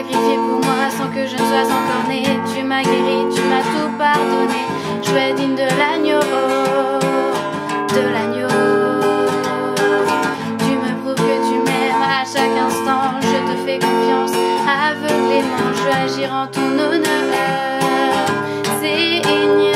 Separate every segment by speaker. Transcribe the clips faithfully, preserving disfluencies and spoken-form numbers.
Speaker 1: sacrifié pour moi sans que je ne sois encore née. Tu m'as guéri, tu m'as tout pardonné. Je suis digne de l'agneau, de l'agneau. Tu me prouves que tu m'aimes à chaque instant. Je te fais confiance aveuglément. Je veux agir en ton honneur, Seigneur.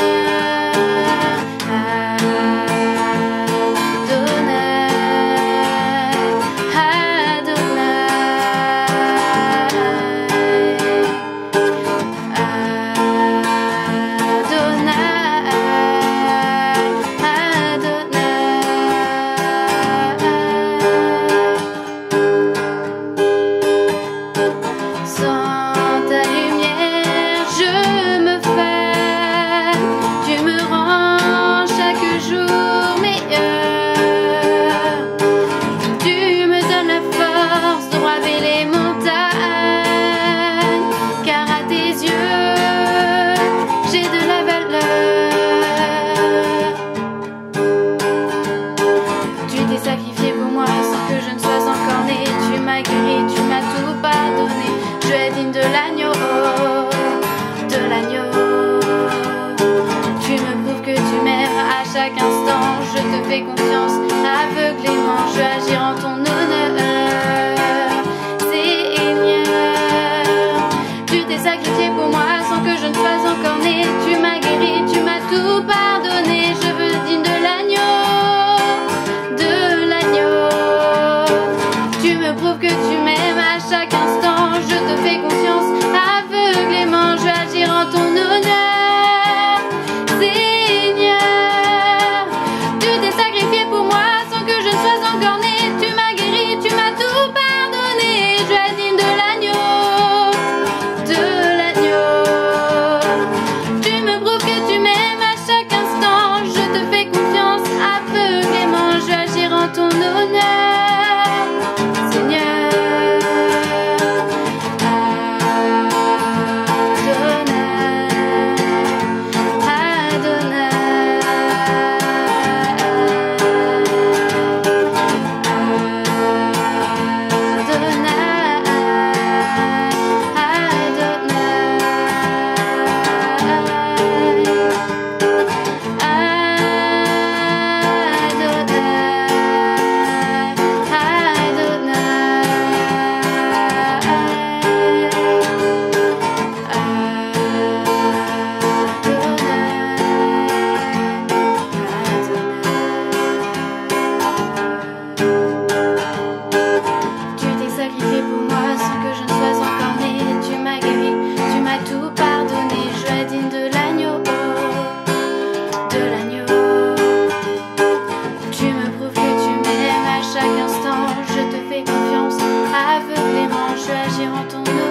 Speaker 1: Sacrifié pour moi sans que je ne sois encore née. Tu m'as guéri, tu m'as tout pardonné. Je suis digne de l'agneau, de l'agneau. Tu me prouves que tu m'aimes à chaque instant. Je te fais confiance aveuglément. Je veux agir en ton honneur, Seigneur. Tu t'es sacrifié pour moi sans que je ne sois encore née. Tu m'as guéri, tu m'as tout pardonné. Je veux digne de l'agneau. Prouve que tu m'aimes à chaque instant. Je te fais confiance aveuglément. Je vais agir en ton honneur, Seigneur. Tu t'es sacrifié pour moi sans que je ne sois encore née. Tu m'as guéri, tu m'as tout pardonné. Je suis digne de l'agneau, de l'agneau. Tu me prouves que tu m'aimes à chaque instant. Je te fais confiance aveuglément. Je vais agir en ton honneur. Sacrifié pour moi sans que je ne sois encore née. Tu m'as guéri, tu m'as tout pardonné. Je suis digne de l'agneau, de l'agneau. Tu me prouves que tu m'aimes à chaque instant. Je te fais confiance aveuglément. Je vais agir en ton nom.